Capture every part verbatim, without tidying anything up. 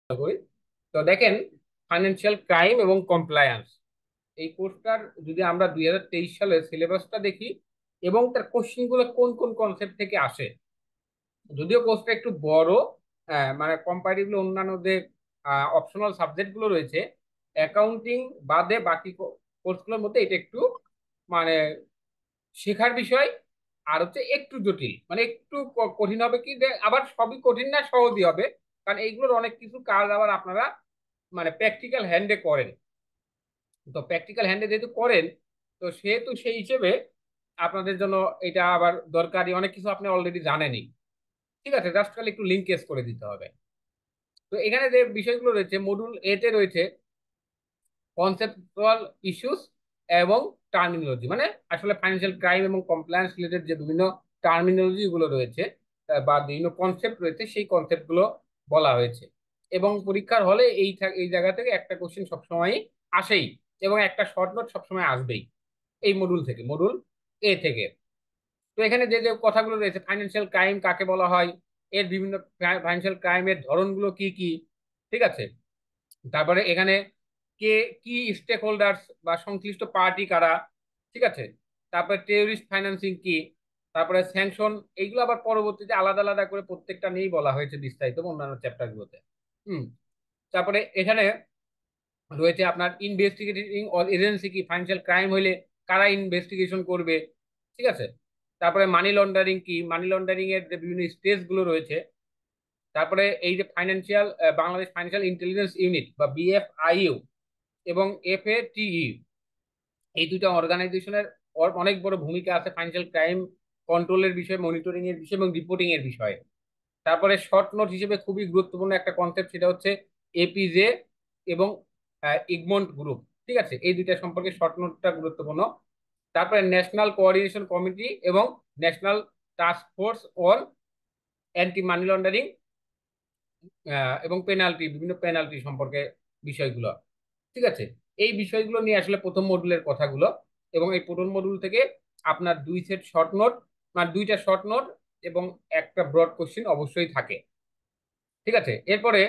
করি। তো দেখেন, ফাইন্যান্সিয়াল ক্রাইম এবং কমপ্লায়েন্স এই কোর্সটার যদি আমরা দুই হাজার তেইশ সালের সিলেবাসটা দেখি এবং তার কোশ্চিন গুলো কোন কোন কনসেপ্ট থেকে আসে, যদিও কোর্সটা একটু বড়, আহ, মানে কম্পারেটিভলি অন্যান্য যে অপশনাল সাবজেক্ট গুলো রয়েছে অ্যাকাউন্টিং বাদে বাকি কোর্সগুলোর মধ্যে এটা একটু মানে শেখার বিষয়। আর হচ্ছে একটু জটিল, মানে একটু ক- কঠিন হবে কি যে আবার সবই কঠিন না, সহজই হবে। কারণ এইগুলোর অনেক কিছু কাজ আবার আপনারা মানে প্র্যাকটিক্যাল হ্যান্ডে করেন। তো প্র্যাকটিক্যাল হ্যান্ডে যেহেতু করেন, তো সেহেতু সেই হিসেবে আপনাদের জন্য এটা আবার দরকারি অনেক কিছু আপনি অলরেডি জানেনই। ঠিক আছে, জাস্ট খালি একটু লিঙ্কেজ করে দিতে হবে। তো এখানে যে বিষয়গুলো রয়েছে, মডিউল এ তে রয়েছে কনসেপচুয়াল ইস্যুস এবং টার্মিনোলজি, মানে আসলে ফাইন্যান্সিয়াল ক্রাইম এবং কমপ্লায়েন্স রিলেটেড যে বিভিন্ন টার্মিনোলজি গুলো রয়েছে আহ, বা বিভিন্ন কনসেপ্ট রয়েছে সেই কনসেপ্ট গুলো বলা হয়েছে। এবং পরীক্ষার হলে এই থা- এই জায়গা থেকে একটা কোশ্চেন সবসময় আসেই, এবং একটা শর্ট নোট সবসময় আসবেই এই মডিউল থেকে, মডিউল এ থেকে। তো এখানে যে যে কথাগুলো রয়েছে, ফাইন্যান্সিয়াল ক্রাইম কাকে বলা হয়, এর বিভিন্ন ফাইন্যান্সিয়াল ক্রাইমের ধরনগুলো কি কি, ঠিক আছে। তারপরে এখানে কে কি স্টেক হোল্ডার্স বা সংশ্লিষ্ট পার্টি কারা, ঠিক আছে। তারপরে টেররিস্ট ফাইন্যান্সিং কি, তারপরে স্যাংশন, এইগুলো আবার পরবর্তীতে আলাদা আলাদা করে প্রত্যেকটা নিয়েই বলা হয়েছে বিস্তারিত অন্যান্য চ্যাপ্টার গুলোতে। হুম। তারপরে এখানে রয়েছে আপনার ইনভেস্টিগেটিং এজেন্সি কি, ফাইন্যান্সিয়াল ক্রাইম হইলে কারা ইনভেস্টিগেশন করবে, ঠিক আছে। তারপরে মানি লন্ডারিং কি, মানি লন্ডারিং এর যে বিভিন্ন স্টেজ গুলো রয়েছে। তারপরে এই যে financial Bangladesh financial intelligence unit বা বিএফআইইউ এবং এফএটিই, এই দুইটা অর্গানাইজেশনের অনেক বড় ভূমিকা আছে ফাইন্যান্সিয়াল ক্রাইম কন্ট্রোলের বিষয়ে, মনিটরিং এর বিষয়ে এবং রিপোর্টিং এর বিষয়ে। তারপরে শর্ট নোট হিসেবে খুবই গুরুত্বপূর্ণ একটা কনসেপ্ট, সেটা হচ্ছে এপিজে এবং ইগমন্ট গ্রুপ, ঠিক আছে। এই দুইটা সম্পর্কে শর্ট নোটটা গুরুত্বপূর্ণ। তারপরে ন্যাশনাল কোঅর্ডিনেশন কমিটি এবং national task force on anti money laundering এবং পেনাল্টি, বিভিন্ন পেনাল্টি সম্পর্কে বিষয়গুলো, ঠিক আছে। এই বিষয়গুলো নিয়ে আসলে প্রথম মডুলের কথাগুলো। এবং এই প্রথম মডুল থেকে আপনার দুই সেট শর্ট নোট, মানে দুইটা শর্ট নোট এবং একটা ব্রড কোশ্চেন অবশ্যই থাকে, ঠিক আছে। এরপরে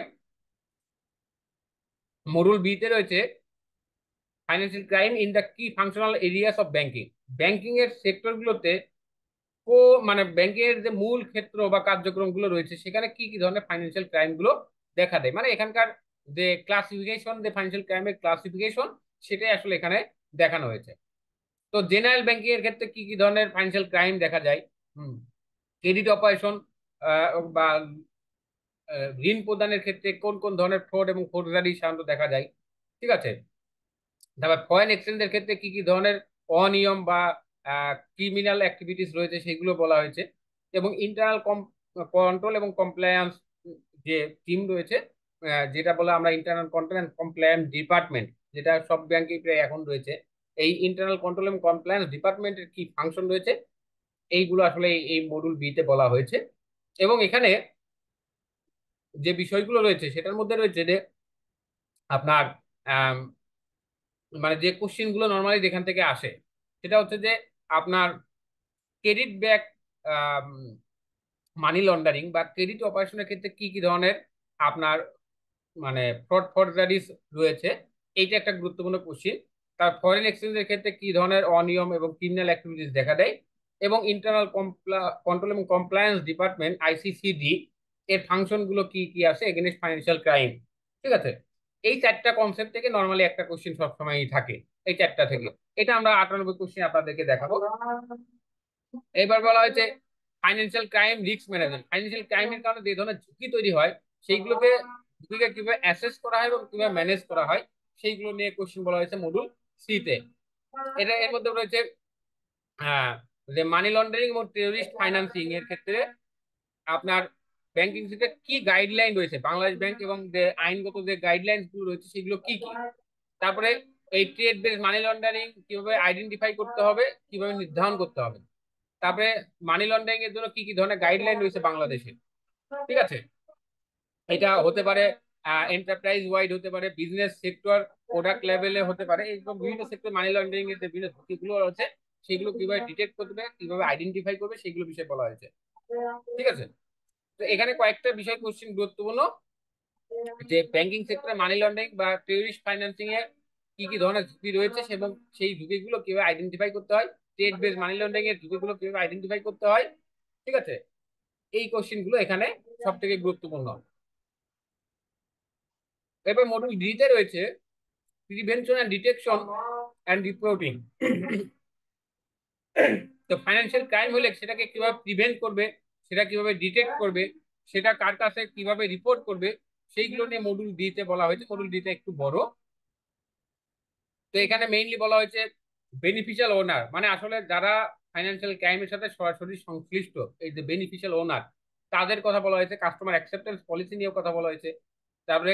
মডুল বি তে রয়েছে financial crime in the key functional areas of banking. Banking এর সেক্টরগুলোতে কো মানে ব্যাংকিং এর যে মূল ক্ষেত্র বা কার্যক্রমগুলো রয়েছে সেখানে কি কি ধরনের ফাইন্যান্সিয়াল ক্রাইম গুলো দেখা দেয়, মানে এখানকার যে ক্লাসিফিকেশন, যে ফাইন্যান্সিয়াল ক্রাইমের ক্লাসিফিকেশন, সেটাই আসলে এখানে দেখানো হয়েছে। তো জেনারেল ব্যাংকিং এর ক্ষেত্রে কি কি ধরনের ফাইন্যান্সিয়াল ক্রাইম দেখা যায়, হুম, ক্রেডিট অপারেশন বা আহ, ঋণ প্রদানের ক্ষেত্রে কোন কোন ধরনের ফ্রড এবং ফোর্জারি সাধারণত দেখা যায়, ঠিক আছে। তারপর ফরেন এক্সচেঞ্জের ক্ষেত্রে কি কি ধরনের অনিয়ম বা ক্রিমিনাল অ্যাক্টিভিটিস রয়েছে সেগুলো বলা হয়েছে। এবং ইন্টারনাল কন্ট্রোল এবং কমপ্লায়েন্স যে টিম রয়েছে, আহ, যেটা বলে আমরা internal control and compliance department, যেটা সব ব্যাংকে প্রায় এখন রয়েছে। এই ইন্টারনাল কন্ট্রোল এবং কমপ্লায়েন্স ডিপার্টমেন্টের কি ফাংশন রয়েছে, এইগুলো আসলে এই এই মডিউল বি তে বলা হয়েছে। এবং এখানে যে বিষয়গুলো রয়েছে সেটার মধ্যে রয়েছে যে আপনার আম, মানে যে কোশ্চিন গুলো নর্মালি যেখান থেকে আসে, সেটা হচ্ছে যে আপনার ক্রেডিট ব্যাক মানি লন্ডারিং বা ক্রেডিট অপারেশনের ক্ষেত্রে কি কি ধরনের আপনার মানে ফ্রড ফরজারিস রয়েছে, এইটা একটা গুরুত্বপূর্ণ কোশ্চিন। তার ফরেন এক্সচেঞ্জের ক্ষেত্রে কি ধরনের অনিয়ম এবং ক্রিমিনাল অ্যাক্টিভিটিস দেখা দেয়। এবং ইন্টারনাল কন্ট্রোল এবং কমপ্লায়েন্স ডিপার্টমেন্ট আইসিসিডি এর ফাংশন গুলো কি কি আছে এগেনস্ট ফাইন্যান্সিয়াল ক্রাইম, ঠিক আছে। এই চারটা কনসেপ্ট থেকে নর্মালি একটা কোশ্চিন সবসময়ই থাকে, এই চারটা থেকে। এটা আমরা আটানব্বই কোশ্চিন আপনাদেরকে দেখাবো। এবার বলা হয়েছে financial crime risk management. Financial ক্রাইমের কারণে যে ধরনের ঝুঁকি তৈরি হয় সেইগুলোকে ঝুঁকিকে কিভাবে অ্যাসেস করা হয় এবং কিভাবে ম্যানেজ করা হয় সেইগুলো নিয়ে কোশ্চেন বলা হয়েছে মডুল সি তে। এটা এর মধ্যে রয়েছে হ্যাঁ, যে মানি লন্ডারিং এবং টেররিস্ট ফাইন্যান্সিং এর ক্ষেত্রে আপনার ব্যাংকিং সেক্টরে কি গাইডলাইন রয়েছে, বাংলাদেশ ব্যাংক এবং যে আইনগত যে গাইডলাইন গুলো রয়েছে সেগুলো কি কি। তারপরে এই ট্রেড বেস মানি লন্ডারিং কিভাবে আইডেন্টিফাই করতে হবে, কিভাবে নির্ধারণ করতে হবে। তারপরে মানি লন্ডারিং এর জন্য কি কি ধরনের গাইডলাইন রয়েছে বাংলাদেশে, ঠিক আছে। এটা হতে পারে এন্টারপ্রাইজ ওয়াইড, হতে পারে বিজনেস সেক্টর, প্রোডাক্ট লেভেলে হতে পারে, এরকম বিভিন্ন সেক্টর মানি লন্ডারিং এর যে বিভিন্ন ঝুঁকিগুলো রয়েছে সেগুলো কিভাবে ডিটেক্ট করবে, কিভাবে আইডেন্টিফাই করবে, সেগুলো বিষয়ে বলা হয়েছে, ঠিক আছে। তো এখানে কয়েকটা বিষয় কোশ্চিন গুরুত্বপূর্ণ। যে ব্যাংকিং সেক্টরে মানি লন্ডারিং বা টেররিস্ট ফাইন্যান্সিং এ কি কি ধরনের ঝুঁকি রয়েছে এবং সেই ঝুঁকিগুলো কিভাবে আইডেন্টিফাই করতে হয়, ট্রেড বেস মানি লন্ডারিং এর ঝুঁকিগুলো কিভাবে আইডেন্টিফাই করতে হয়, ঠিক আছে, এই কোশ্চেন গুলো এখানে সব থেকে গুরুত্বপূর্ণ। এবার মডিউল ডি তে রয়েছে prevention and detection and reporting. তো ফাইন্যান্সিয়াল ক্রাইম হলে সেটাকে কিভাবে প্রিভেন্ট করবে, সেটা কিভাবে ডিটেক্ট করবে, সেটা কার কাছে কিভাবে রিপোর্ট করবে, সেইগুলো নিয়ে মডিউল ডি তে বলা হয়েছে। মডিউল ডি তে একটু বড়। তো এখানে মেইনলি বলা হয়েছে বেনিফিশিয়াল ওনার, মানে আসলে যারা ফাইন্যান্সিয়াল ক্রাইমের সাথে সরাসরি সংশ্লিষ্ট, এই যে বেনিফিশিয়াল ওনার, তাদের কথা বলা হয়েছে। কাস্টমার অ্যাকসেপ্টেন্স পলিসি নিয়েও কথা বলা হয়েছে। তারপরে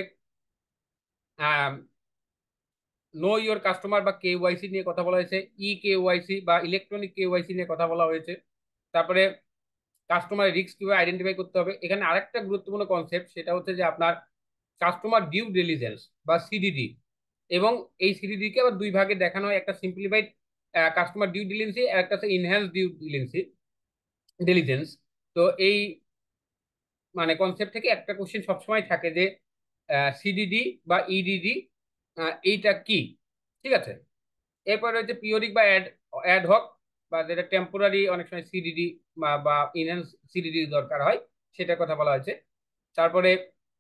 নো ইওর কাস্টমার বা কেওয়াইসি নিয়ে কথা বলা হয়েছে, ই কেওয়াইসি বা ইলেকট্রনিক কেওয়াইসি নিয়ে কথা বলা হয়েছে। তারপরে কাস্টমার রিস্ক কিভাবে আইডেন্টিফাই করতে হবে। এখানে আরেকটা গুরুত্বপূর্ণ কনসেপ্ট, সেটা হচ্ছে যে আপনার কাস্টমার ডিউ ডিলিজেন্স বা সিডিডি, এবং এই সিডিডি কে আবার দুই ভাগে দেখানো হয়, একটা সিম্পলিফাইড কাস্টমার ডিউ ডিলিজেন্সি আর একটা হচ্ছে ইনহ্যান্স ডিউ ডিলিজেন্সি ডিলিজেন্স। তো এই মানে কনসেপ্ট থেকে একটা কোশ্চেন সবসময় থাকে যে সিডিডি বা ইডিডি এইটা কি, ঠিক আছে। এরপর রয়েছে পিরিয়ডিক বা অ্যাড অ্যাড হক, বা যেটা টেম্পোরারি অনেক সময় সিডিডি বা ইনহ্যান্স সিডিডি দরকার হয়, সেটার কথা বলা হয়েছে। তারপরে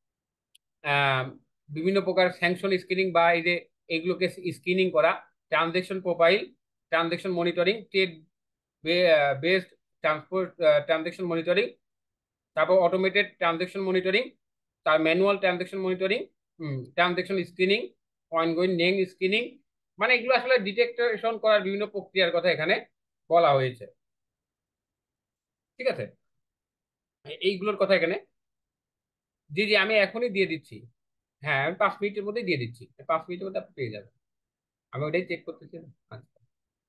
বিভিন্ন প্রকার স্যাংশন স্ক্রিনিং বা এই যে এগুলোকে স্ক্রিনিং করা, transaction profile, transaction monitoring, trade based transport transaction monitoring, তারপর অটোমেটেড ট্রানজেকশন মনিটরিং, তার manual transaction monitoring, transaction screening, ongoing name screening, মানে এগুলো আসলে ডিটেকশন করার বিভিন্ন প্রক্রিয়ার কথা এখানে বলা হয়েছে, ঠিক আছে। এইগুলোর কথা এখানে, জি জি আমি এখনই দিয়ে দিচ্ছি। হ্যাঁ আমি পাঁচ মিনিটের মধ্যেই দিয়ে দিচ্ছি, পাঁচ মিনিটের মধ্যে আপনি পেয়ে যাবেন। আমি ওটাই চেক করতেছি। আচ্ছা,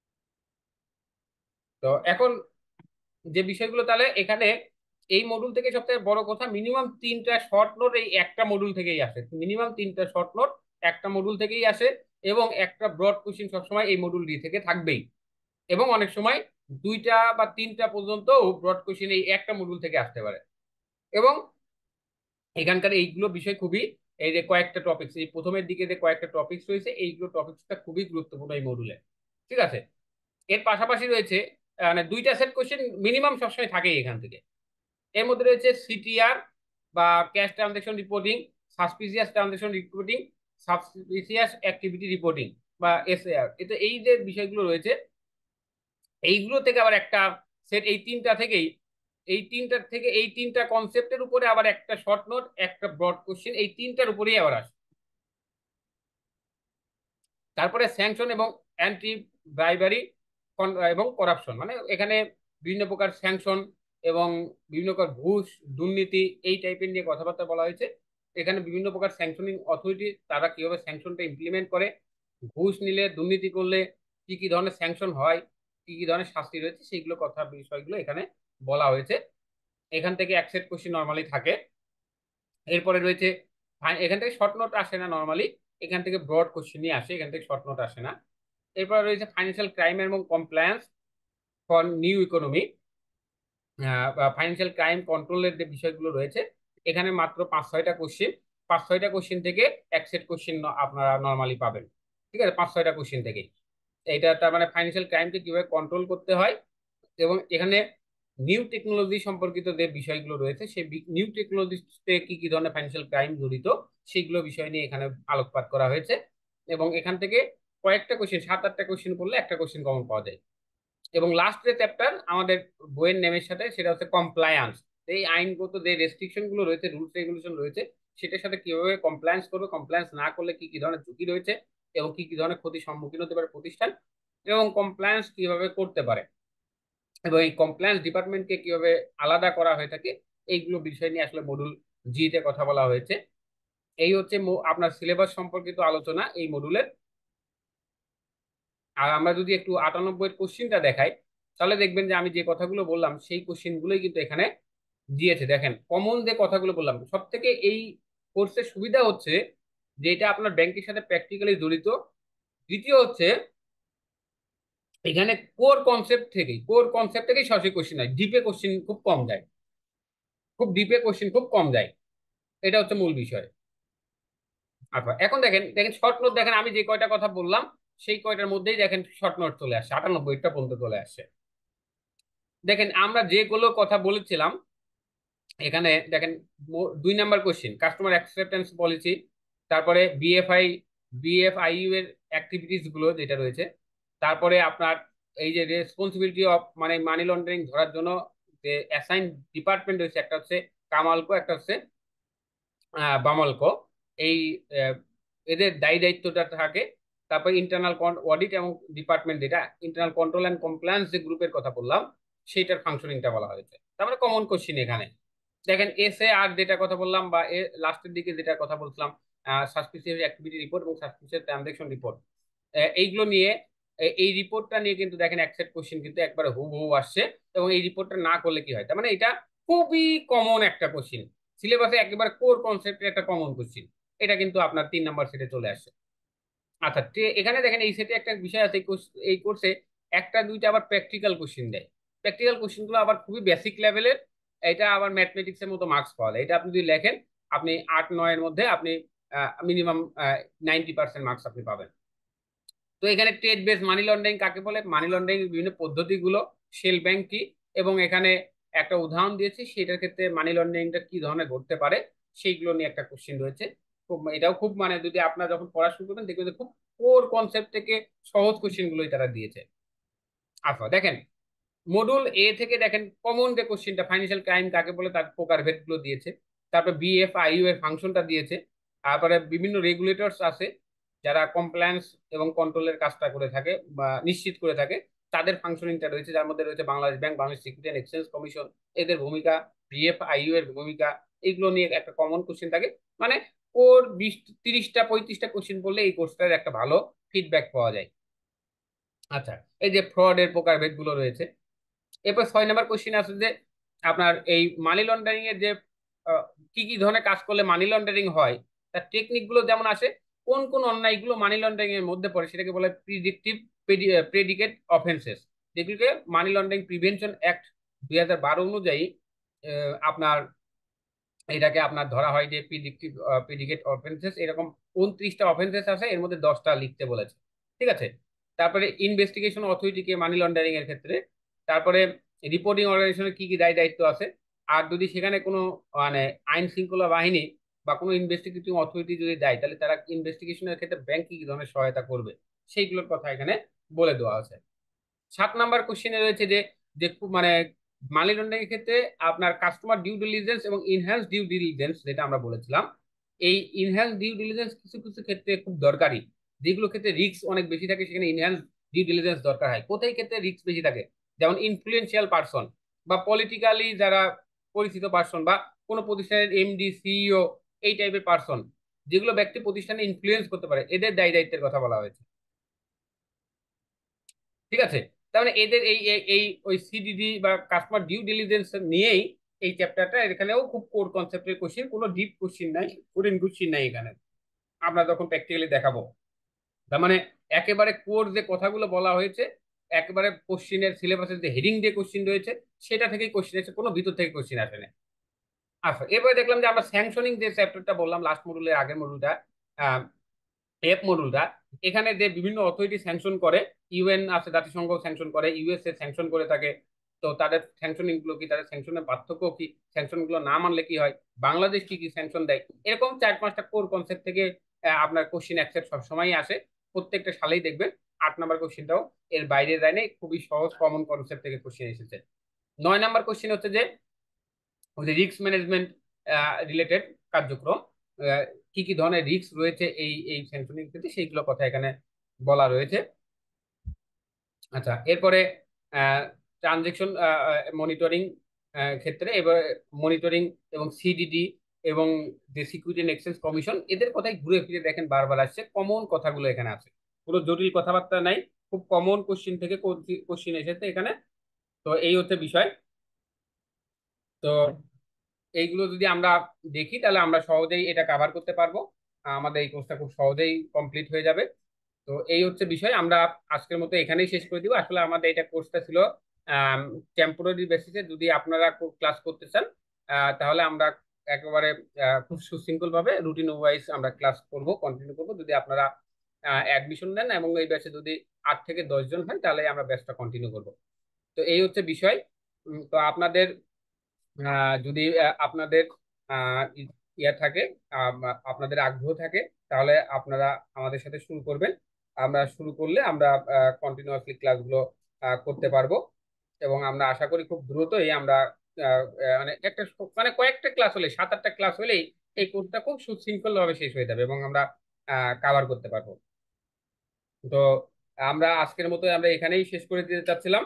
তো এখন যে বিষয়গুলো তাহলে এখানে এই মডুল থেকে সবথেকে বড় কথা, মিনিমাম তিনটা শর্ট নোট এই একটা মডুল থেকেই আসে। মিনিমাম তিনটা শর্ট নোট একটা মডুল থেকেই আসে, এবং একটা ব্রড কোশ্চিন সবসময় এই মডুল ডি থেকে থাকবেই। এবং অনেক সময় দুইটা বা তিনটা পর্যন্ত ব্রড কোশ্চিন এই একটা মডুল থেকে আসতে পারে। এবং এখানকার এইগুলো বিষয় খুবই, এই যে কয়েকটা টপিক্স, এই প্রথমের দিকে যে কয়েকটা টপিক্স রয়েছে, এইগুলো টপিক্সটা খুবই গুরুত্বপূর্ণ এই মডুলে, ঠিক আছে। এর পাশাপাশি রয়েছে মানে দুইটা সেট কোশ্চেন মিনিমাম সবসময় থাকেই এখান থেকে। এর মধ্যে রয়েছে সিটিআর বা cash transaction reporting, suspicious transaction reporting, suspicious activity reporting বা এসএআর। এতে এই যে বিষয়গুলো রয়েছে, এইগুলো থেকে আবার একটা সেট, এই তিনটা থেকেই, এই তিনটার থেকে এই তিনটা কনসেপ্টের উপরে আবার একটা শর্ট নোট, একটা ব্রড কোশ্চেন, এই তিনটার উপরেই আবার আসে। তারপরে স্যাংশন এবং অ্যান্টি ব্রাইবারি এবং করাপশন, মানে এখানে বিভিন্ন প্রকার স্যাংশন এবং বিভিন্ন প্রকার ঘুষ, দুর্নীতি, এই টাইপের নিয়ে কথাবার্তা বলা হয়েছে। এখানে বিভিন্ন প্রকার স্যাংশনিং অথরিটি, তারা কিভাবে স্যাংশনটা ইমপ্লিমেন্ট করে, ঘুষ নিলে, দুর্নীতি করলে কি কি ধরনের স্যাংশন হয়, কি কি ধরনের শাস্তি রয়েছে, সেইগুলো কথা বিষয়গুলো এখানে বলা হয়েছে। এখান থেকে এক সেট কোশ্চেন নর্মালি থাকে। এরপরে রয়েছে এখান থেকে শর্ট নোট আসে না নর্মালি, এখান থেকে ব্রড কোশ্চেন নিয়ে আসে, এখান থেকে শর্ট নোট আসে না। এরপরে রয়েছে ফাইন্যান্সিয়াল ক্রাইম এবং compliance for new economy, financial crime কন্ট্রোলের যে বিষয়গুলো রয়েছে, এখানে মাত্র পাঁচ ছয়টা কোশ্চেন, পাঁচ ছয়টা কোশ্চেন থেকে এক সেট কোশ্চেন আপনারা নর্মালি পাবেন, ঠিক আছে, পাঁচ ছয়টা কোশ্চেন থেকে। এইটা তার মানে ফাইন্যান্সিয়াল ক্রাইমকে কিভাবে কন্ট্রোল করতে হয়, এবং এখানে নিউ টেকনোলজি সম্পর্কিত যে বিষয়গুলো রয়েছে, সেই নিউ টেকনোলজিতে কি কি ধরনের ফাইন্যান্সিয়াল ক্রাইম জড়িত, সেইগুলো বিষয় নিয়ে এখানে আলোকপাত করা হয়েছে। এবং এখান থেকে কয়েকটা কোশ্চেন, সাত আটটা কোশ্চেন করলে একটা কোশ্চেন কমন পাওয়া যায়। এবং লাস্ট যে চ্যাপ্টার আমাদের বইয়ের নেমের সাথে, সেটা হচ্ছে কমপ্লায়ান্স। এই আইনগত যে রেস্ট্রিকশন গুলো রয়েছে, রুলস রেগুলেশন রয়েছে, সেটার সাথে কিভাবে কমপ্লায়েন্স করবে, কমপ্লায়েন্স না করলে কি কি ধরনের ঝুঁকি রয়েছে, এবং কি কি ধরনের ক্ষতির সম্মুখীন হতে পারে প্রতিষ্ঠান, এবং কমপ্লায়েন্স কিভাবে করতে পারে, এবং এই কমপ্লায়েন্স ডিপার্টমেন্টকে কিভাবে আলাদা করা হয়ে থাকে, এইগুলো বিষয় নিয়ে আসলে মডুল জি তে কথা বলা হয়েছে। এই হচ্ছে আপনার সিলেবাস সম্পর্কিত আলোচনা এই মডুলের। আর আমরা যদি একটু আটানব্বই কোশ্চিনটা দেখাই, তাহলে দেখবেন যে আমি যে কথাগুলো বললাম সেই কোশ্চিনগুলোই কিন্তু এখানে দিয়েছে। দেখেন কমন যে কথাগুলো বললাম, সব থেকে এই কোর্সের সুবিধা হচ্ছে যে এটা আপনার ব্যাংকের সাথে প্র্যাকটিক্যালি জড়িত। দ্বিতীয় হচ্ছে এখানে কোর কনসেপ্ট থেকেই কোর কনসেপ্ট থেকেই সরাসরি কোশ্চিন হয়, ডিপে কোশ্চিন খুব কম যায়, খুব ডিপে কোশ্চিন খুব কম যায়। এটা হচ্ছে মূল বিষয়। আচ্ছা এখন দেখেন দেখেন শর্ট নোট দেখেন, আমি যে কয়টা কথা বললাম সেই কয়টার মধ্যেই দেখেন শর্ট নোট চলে আসছে, আটানব্বইটা পর্যন্ত চলে আসছে। দেখেন আমরা যেগুলো কথা বলেছিলাম এখানে দেখেন, দুই number question customer acceptance policy, তারপরে বিএফআই বিএফআইইউ এর অ্যাক্টিভিটিস গুলো যেটা রয়েছে, তারপরে আপনার এই যে রেসপন্সিবিলিটি অফ মানে মানি লন্ডারিং ধরার জন্য যে অ্যাসাইন ডিপার্টমেন্ট রয়েছে, একটা হচ্ছে কামালকো, একটা হচ্ছে আহ, বামালকো। এই আহ, এদের দায়ী দায়িত্বটা থাকে। তারপর ইন্টারনাল অডিট এবং ডিপার্টমেন্ট যেটা ইন্টারনাল কন্ট্রোল অ্যান্ড কমপ্লায়েন্স যে গ্রুপের কথা বললাম সেইটার ফাংশনিংটা বলা হয়েছে। তারপরে কমন কোশ্চিন এখানে দেখেন এস এ আর যেটা কথা বললাম বা এ লাস্টের দিকে যেটা কথা বলছিলাম, সাসপিসিয়াস অ্যাক্টিভিটি রিপোর্ট এবং সাসপিসিয়াস ট্রানজাকশন রিপোর্ট, এইগুলো নিয়ে এ- এই রিপোর্টটা নিয়ে কিন্তু দেখেন একসেট কোশ্চিন কিন্তু একবারে হুবহু আসছে। এবং এই রিপোর্টটা না করলে কি হয়, তার মানে এটা খুবই কমন একটা কোশ্চিন, সিলেবাসে একেবারে কোর কনসেপ্টের একটা কমন কোশ্চিন। এটা কিন্তু আপনার তিন নাম্বার সেটে চলে আসছে। আচ্ছা তে- এখানে দেখেন এই সেটে একটা বিষয় আছে, এই কোর্স- এই কোর্সে একটা দুইটা আবার প্র্যাকটিক্যাল কোশ্চিন দেয়। প্র্যাকটিক্যাল কোশ্চিন গুলো আবার খুবই বেসিক লেভেলের। এটা আবার ম্যাথমেটিক্স এর মতো মার্কস পাওয়া যায়। এটা আপনি যদি লেখেন আপনি আট নয়ের মধ্যে আপনি মিনিমাম নাইনটি পার্সেন্ট মার্কস আপনি পাবেন। তো এখানে ট্রেড বেস মানি লন্ডারিং কাকে বলে, মানি লন্ডারিং বিভিন্ন পদ্ধতিগুলো, শেল ব্যাংক কি, এবং এখানে একটা উদাহরণ দিয়েছি সেটার ক্ষেত্রে মানি লন্ডারিংটা কি ধরনের ঘটতে পারে সেইগুলো নিয়ে একটা কোশ্চিন রয়েছে। খুব এটাও খুব মানে যদি আপনারা যখন পড়া শুরু করবেন দেখবেন যে খুব কোর কনসেপ্ট থেকে সহজ কোশ্চিন গুলোই তারা দিয়েছে। আচ্ছা দেখেন মডুল এ থেকে দেখেন কমন যে কোশ্চিনটা ফাইন্যান্সিয়াল ক্রাইম কাকে বলে তার প্রকার ভেদ গুলো দিয়েছে। তারপর বিএফআইইউ এর ফাংশনটা দিয়েছে। তারপরে বিভিন্ন রেগুলেটরস আছে যারা কমপ্লায়েন্স এবং কন্ট্রোলের কাজটা করে থাকে বা নিশ্চিত করে থাকে, তাদের ফাংশনিংটা রয়েছে, যার মধ্যে রয়েছে Bangladesh bank, Bangladesh security and exchange commission, এদের ভূমিকা, বিএফআইইউ এর ভূমিকা, এইগুলো নিয়ে একটা কমন কোশ্চিন থাকে। মানে ওর বিশ তিরিশটা পঁয়ত্রিশটা কোশ্চিন বললে এই কোর্সটার একটা ভালো ফিডব্যাক পাওয়া যায়। আচ্ছা এই যে ফ্রডের প্রকারভেদ গুলো রয়েছে। এরপর ছয় নম্বর কোশ্চিন আছে যে আপনার এই মানি লন্ডারিং এর যে আহ, কি কি ধরনের কাজ করলে মানি লন্ডারিং হয় তার টেকনিক গুলো যেমন আসে, কোন কোন অন্যায়গুলো মানি লন্ডারিং এর মধ্যে পড়ে সেটাকে বলে প্রিডিকটিভ প্রেডিকেট অফেন্সেস, যেগুলোকে মানি লন্ডারিং প্রিভেনশন অ্যাক্ট দুই হাজার বারো অনুযায়ী আহ, আপনার এটাকে আপনার ধরা হয় যে প্রিডিকটিভ প্রিডিকেট অফেন্সেস। এরকম উনত্রিশটা অফেন্সেস আছে, এর মধ্যে দশটা লিখতে বলেছে। ঠিক আছে। তারপরে ইনভেস্টিগেশন অথরিটিকে মানি লন্ডারিং এর ক্ষেত্রে, তারপরে রিপোর্টিং অর্গানাইজেশনের কি কি দায় দায়িত্ব আছে, আর যদি সেখানে কোনো মানে আইন শৃঙ্খলা বাহিনী বা কোনো ইনভেস্টিগেটিং অথরিটি যদি দেয় তাহলে তারা ইনভেস্টিগেশনের ক্ষেত্রে ব্যাংক কি কি ধরনের সহায়তা করবে সেইগুলোর কথা এখানে বলে দেওয়া আছে। সাত নাম্বার কোশ্চেনে রয়েছে যে যে খুব মানে মানি লন্ডারিং এর ক্ষেত্রে আপনার কাস্টমার ডিউ ডিলিজেন্স এবং ইনহ্যান্স ডিউ ডিলিজেন্স যেটা আমরা বলেছিলাম, এই ইনহ্যান্স ডিউ ডিলিজেন্স কিছু কিছু ক্ষেত্রে খুব দরকারি। যেগুলো ক্ষেত্রে রিস্ক অনেক বেশি থাকে সেখানে ইনহ্যান্স ডিউ ডিলিজেন্স দরকার হয়। কোথায় ক্ষেত্রে রিস্ক বেশি থাকে, যেমন ইনফ্লুয়েন্সিয়াল পারসন বা পলিটিক্যালি যারা পরিচিত পারসন বা কোনো প্রতিষ্ঠানের এমডি সিইও, এই টাইপের পারসন যেগুলো ব্যক্তি প্রতিষ্ঠানে ইনফ্লুয়েন্স করতে পারে, এদের দায় দায়িত্বের কথা বলা হয়েছে। ঠিক আছে। তার মানে এদের এই এই এই ওই সিডিডি বা কাস্টমার ডিউ ডিলিজেন্স নিয়েই এই চ্যাপ্টারটা, এখানেও খুব কোর কনসেপ্টের কোশ্চিন, কোনো ডিপ কোশ্চিন নাই, কঠিন কোশ্চিন নাই এখানে, আমরা যখন প্র্যাকটিক্যালি দেখাবো। তার মানে একেবারে কোর যে কথাগুলো বলা হয়েছে একেবারে কোশ্চিনের সিলেবাসের যে হেডিং দিয়ে কোশ্চিন রয়েছে সেটা থেকেই কোশ্চিন এসে, কোনো ভিতর থেকে কোশ্চিন আসে না। আচ্ছা এবারে দেখলাম যে আমরা স্যাংশনিং যে চ্যাপ্টারটা বললাম লাস্ট মডুলের আগের মডুলটা, এফ মডুলটা, এখানে যে বিভিন্ন অথরিটি স্যাংশন করে, ইউএন আছে জাতিসংঘ স্যাংশন করে, ইউএসএ স্যাংশন করে থাকে। তো তাদের স্যাংশনিং গুলো কি, তাদের স্যাংশনের পার্থক্য কি, স্যাংশন গুলো না মানলে কি হয়, বাংলাদেশ কি কি স্যাংশন দেয়, এরকম চার পাঁচটা কোর কনসেপ্ট থেকে আহ, আপনার কোশ্চিন অ্যাকসেপ্ট সবসময়ই আসে। প্রত্যেকটা সালেই দেখবেন আট নাম্বার কোশ্চিনটাও এর বাইরে যায় না, খুবই সহজ কমন কনসেপ্ট থেকে কোশ্চিন এসেছে। নয় নাম্বার কোশ্চিন হচ্ছে যে ওই যে রিস্ক ম্যানেজমেন্ট রিলেটেড কার্যক্রম, আহ, কি কি ধরনের রিস্ক রয়েছে এই এই স্যাংশনিং ক্ষেত্রে সেইগুলো কথা এখানে বলা রয়েছে। আচ্ছা এরপরে ট্রানজেকশন মনিটরিং ক্ষেত্রে এবার মনিটরিং এবং সিডিডি এবং যে সিকিউরিটি অ্যান্ড এক্সচেঞ্জ কমিশন, এদের কথাই ঘুরে ফিরে দেখেন বারবার আসছে, কমন কথাগুলো এখানে আছে, কোনো জটিল কথাবার্তা নাই, খুব কমন কোশ্চিন থেকে কোশ্চিন এসেছে এখানে। তো এই হচ্ছে বিষয়। তো এইগুলো যদি আমরা দেখি তাহলে আমরা সহজেই এটা কাভার করতে পারবো, আমাদের এই কোর্সটা খুব সহজেই কমপ্লিট হয়ে যাবে। তো এই হচ্ছে বিষয়, আমরা আজকের মতো এখানেই শেষ করে দিব। আসলে আমাদের এটা কোর্সটা ছিল টেম্পোরারি বেসিসে, যদি আপনারা ক্লাস করতে চান আহ, তাহলে আমরা একেবারে আহ, খুব সুশৃঙ্খল ভাবে রুটিন ওয়াইজ আমরা ক্লাস করব, কন্টিনিউ করব। যদি আপনারা অ্যাডমিশন নেন এবং এই ব্যাচে যদি আট থেকে দশ জন হয় তাহলে আমরা ব্যাচটা কন্টিনিউ করব। তো এই হচ্ছে বিষয়। উম, তো আপনাদের আহ, যদি আহ, আপনাদের আহ, ই- ইয়া থাকে, আম, আপনাদের আগ্রহ থাকে, তাহলে আপনারা আমাদের সাথে শুরু করবেন। আমরা শুরু করলে আমরা কন্টিনিউয়াসলি ক্লাসগুলো আহ, করতে পারবো। এবং আমরা আশা করি খুব দ্রুতই আমরা আহ, আহ, মানে একটা মানে কয়েকটা ক্লাস হলে, সাত আটটা ক্লাস হলেই এই কোর্সটা খুব সুশৃঙ্খল ভাবে শেষ হয়ে যাবে এবং আমরা কাভার করতে পারবো। তো আমরা আজকের মতো আমরা এখানেই শেষ করে দিতে চাচ্ছিলাম।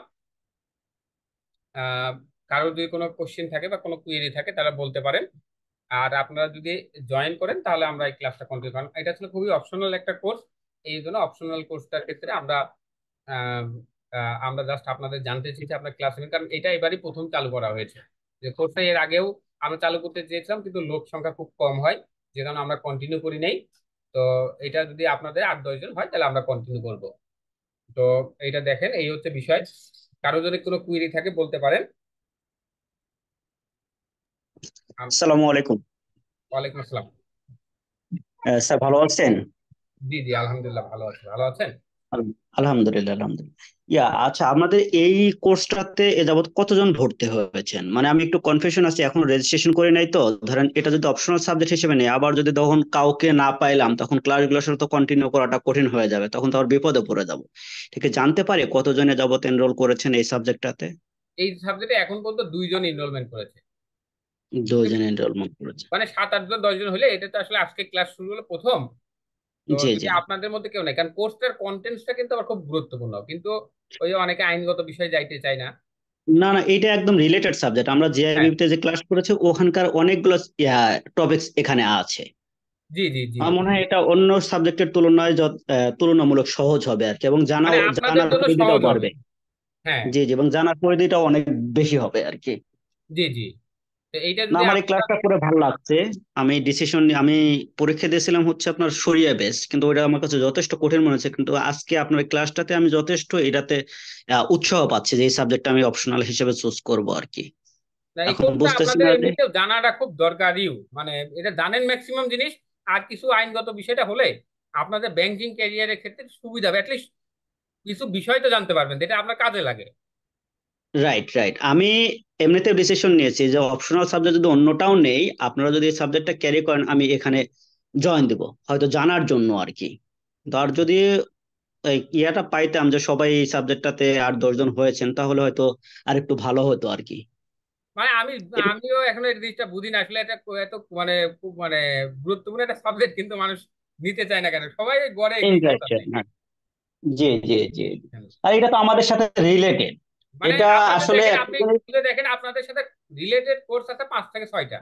আহ কারোর যদি কোনো কোশ্চেন থাকে বা কোনো কুয়েরি থাকে তারা বলতে পারেন। আর আপনারা যদি জয়েন করেন তাহলে আমরা এই ক্লাসটা কন্টিনিউ, কারণ এটা আসলে খুবই অপশনাল একটা কোর্স। এই জন্য অপশনাল কোর্সটার ক্ষেত্রে আমরা আহ, আহ, আমরা জাস্ট আপনাদের জানতে চেয়েছি আপনার ক্লাস নেবেন, কারণ এটা এবারই প্রথম চালু করা হয়েছে। যে কোর্সটা এর আগেও আমরা চালু করতে চেয়েছিলাম কিন্তু লোক সংখ্যা খুব কম হয়, যে কারণে আমরা কন্টিনিউ করি নাই। তো এটা যদি আপনাদের আট দশ জন হয় তাহলে আমরা কন্টিনিউ করব। তো এইটা দেখেন, এই হচ্ছে বিষয়। কারো যদি কোনো কুইরি থাকে বলতে পারেন। আম- আসসালামু আলাইকুম। ওয়ালাইকুম আসসালাম। আহ, স্যার ভালো আছেন? জি জি, আলহামদুলিল্লাহ ভালো আছি। ভালো আছেন? আল- আলহামদুলিল্লাহ আলহামদুলিল্লাহ। ইয়া আচ্ছা, আমাদের এই কোর্সটাতে এ যাবত কতজন ভর্তি হয়েছেন? মানে আমি একটু কনফিউশন আছি, এখন রেজিস্ট্রেশন করে নাই তো। ধরেন এটা যদি অপশনাল সাবজেক্ট হিসেবে নেই, আবার যদি তখন কাউকে না পাইলাম তখন ক্লাসগুলো আসলে তো কন্টিনিউ করাটা কঠিন হয়ে যাবে, তখন তো আবার বিপদে পড়ে যাব। ঠিক আছে, জানতে পারি কতজনে যাবত এনরোল করেছেন এই সাবজেক্টটাতে? এই সাবজেক্টে এখন পর্যন্ত দুইজন এনরোলমেন্ট করেছে। দুজন এনরোলমেন্ট করেছে। মানে সাত আট জন দশ জন হলে, এটা তো আসলে আজকে ক্লাস শুরু হলো প্রথম। তো জি যদি জি। আপনাদের মধ্যে কেউ নাই, কারণ কোর্সটার কন্টেন্টসটা কিন্তু আবার খুব গুরুত্বপূর্ণ, কিন্তু ওই যে অনেকে আইনগত বিষয়ে যাইতে চায় না। না না, এটা একদম রিলেটেড সাবজেক্ট। আমরা হ্যাঁ, জেআইবিতে যে ক্লাস করেছি ওখানকার অনেকগুলো টপিকস এখানে আছে। জি জি জি। আমার মনে হয় এটা অন্য সাবজেক্টের তুলনায় যত আহ, তুলনামূলক সহজ হবে আর কি, এবং মানে জানাও আপনাদের জানার জন্য পরিধিটাও সহজ হবে। বাড়বে। হ্যাঁ, জি জি, এবং জানার পরিধিটাও অনেক বেশি হবে আর কি। জি জি। তো এইটা না, যদি আমার এই আপনারা, ক্লাসটা করে ভালো লাগছে। আমি ডিসিশন আমি পরীক্ষা দিয়েছিলাম হচ্ছে আপনার সরিয়া বেস, কিন্তু ওটা আমার কাছে যথেষ্ট কঠিন মনে হচ্ছে, কিন্তু আজকে আপনার এই ক্লাসটাতে আমি যথেষ্ট এটাতে আহ, উৎসাহ পাচ্ছি যে এই সাবজেক্টটা আমি অপশনাল হিসেবে চুজ করব আর কি। না, এই এখন কোর্সটা বুঝতেছি আপনাদের না যে এমনিতেও জানাটা খুব দরকারিও, মানে এটা জানেন ম্যাক্সিমাম জিনিস। আর কিছু আইনগত বিষয়টা হলে আপনাদের ব্যাংকিং ক্যারিয়ারের ক্ষেত্রে সুবিধা হবে, অ্যাটলিস্ট কিছু বিষয় তো জানতে পারবেন যেটা আপনার কাজে লাগে। Right right. আমি এমনিতে ডিসিশন নিয়েছি যে অপশনাল সাবজেক্ট যদি অন্যটাও নেই, আপনারা যদি এই সাবজেক্টটা ক্যারি করেন আমি এখানে জয়েন দিব, হয়তো জানার জন্য আর কি। তো আর যদি এই ইয়াটা পাইতাম যে সবাই এই সাবজেক্টটাতে আট দশ জন হয়েছেন, তাহলে হয়তো আর একটু ভালো হতো আর কি। মানে আমি আমিও এখন এই জিনিসটা বুঝি না আসলে, এটা কো- এত মানে খুব মানে গুরুত্বপূর্ণ একটা সাবজেক্ট, কিন্তু মানুষ নিতে চায় না কেন, সবাই গড়ে এগ্রি করতেছে। ইন্টারেস্টেড না। জি জি জি জি। আর এটা তো আমাদের সাথে রিলেটেড। মানে এটা আপনাদের আসলে দেখেন, আপনি actually- খুলে দেখেন আপনাদের সাথে রিলেটেড কোর্স আছে পাঁচ থেকে ছয়টা।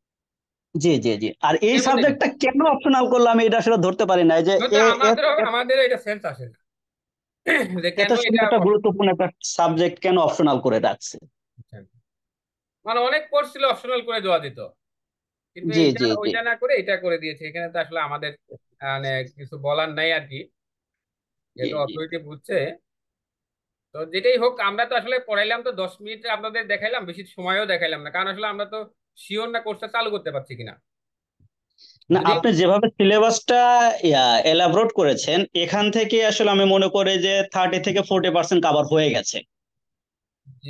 জি জি জি। আর এই এর মধ্যে নেই। সাবজেক্টটা কেন অপশনাল করলাম এটা আসলে ধরতে পারি না, এই যে হয়তো এ এ- আমাদেরও এ- আমাদের এটা সেন্স আসে না যে এত কেন এটা সুন্দর একটা option গুরুত্বপূর্ণ একটা সাবজেক্ট কেন অপশনাল করে রাখছে। করছেন। মানে অনেক কোর্স ছিল অপশনাল করে দেওয়া যেত, কিন্তু জি এইটা জি জি। ওইটা না করে এটা করে দিয়েছে। এখানে তো আসলে আমাদের আহ, মানে কিছু বলার নাই আর কি, জি যেহেতু জি। অথরিটি বুঝছে। তো যেটাই হোক, আমরা তো আসলে পড়াইলাম তো দশ মিনিট আপনাদের দেখাইলাম, বেশি সময়ও দেখাইলাম না, কারণ আসলে আমরা তো শিওর না কোর্সটা চালু করতে পারছি কিনা। না, যদি আপনি যেভাবে সিলেবাসটা এলাবোরেট করেছেন এখান থেকে আসলে আমি মনে করি যে থার্টি থেকে ফোর্টি পার্সেন্ট কাভার হয়ে গেছে। জি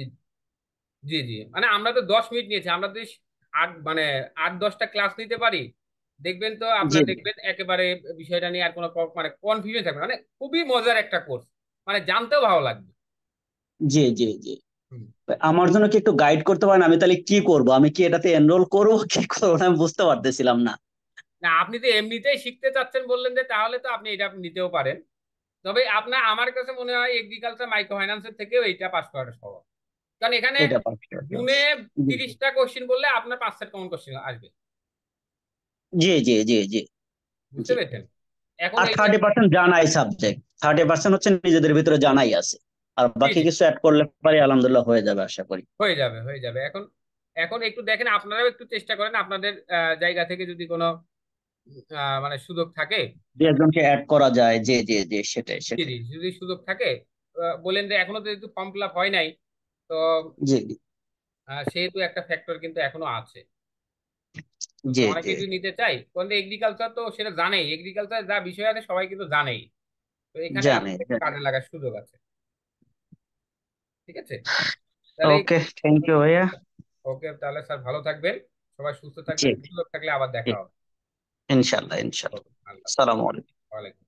জি জি, মানে আমরা তো দশ মিনিট নিয়েছি, আমরা যদি আট মানে আট দশটা ক্লাস নিতে পারি, দেখবেন তো জি আপনার দেখবেন একেবারে বিষয়টা নিয়ে আর কোনো ক- মানে কনফিউশন থাকবে না। মানে খুবই মজার একটা কোর্স, মানে জানতেও ভালো লাগবে। জি জি জি। হুম। আমার জন্য কি একটু গাইড করতে পারেন? আমি তাহলে কি করব, আমি কি এটাতে এনরোল করবো কি করবো না আমি বুঝতে পারতেছিলাম না। না, আপনি তো এমনিতেই শিখতে চাচ্ছেন বললেন, যে তাহলে তো আপনি এটা নিতেও পারেন। তবে আপনার, আমার কাছে মনে হয় এগ্রিকালচার মাইক্রো ফাইন্যান্সের থেকেও এইটা পাস করাটা সহজ, কারণ এখানে এটা পারফেক্ট। গুনে জি তিরিশটা কোশ্চিন বললে আপনার পাঁচ সেট কমন কোশ্চিন আসবে। জি জি জি জি বুঝতে জি। পেরেছেন? এখন আর এইটা থার্টি পার্সেন্ট জানাই সাবজেক্ট, থার্টি পার্সেন্ট হচ্ছে নিজেদের ভিতরে জানাই আছে, আর জি বাকি জি, কিছু অ্যাড করলে পারি আলহামদুলিল্লাহ হয়ে যাবে আশা করি। হয়ে যাবে হয়ে যাবে। এখন এখন একটু দেখেন, আপনারাও একটু চেষ্টা করেন আপনাদের আহ, জায়গা থেকে যদি কোনো আহ, মানে সুযোগ থাকে। দু একজনকে অ্যাড করা যায়, জি জি জি, সেটাই জি সেটাই। জি, যদি সুযোগ থাকে আহ, বলেন যে এখনো তো যেহেতু ফর্ম ফিল আপ হয় নাই, তো জি আহ, সেহেতু একটা ফ্যাক্টর কিন্তু এখনো আছে। জি তো অনেকে জি। যদি নিতে চাই, কারণ এগ্রিকালচার তো সেটা জানেই, এগ্রিকালচার যা বিষয় আছে সবাই কিন্তু জানেই। তো এখানে জানি আমাদের জানি। কাজে লাগার সুযোগ আছে। ঠিক আছে, তাহলে এই- ওকে, থ্যাংক ইউ ভাইয়া। ওকে, তাহলে স্যার ভালো থাকবেন, সবাই সুস্থ জি থাকবেন, সুযোগ থাকলে আবার জি, দেখা হবে। ইনশাল্লাহ ইনশাল্লাহ। ওকে, আল্লাহ। সালাম আলাইকুম। ওয়ালাইকুম।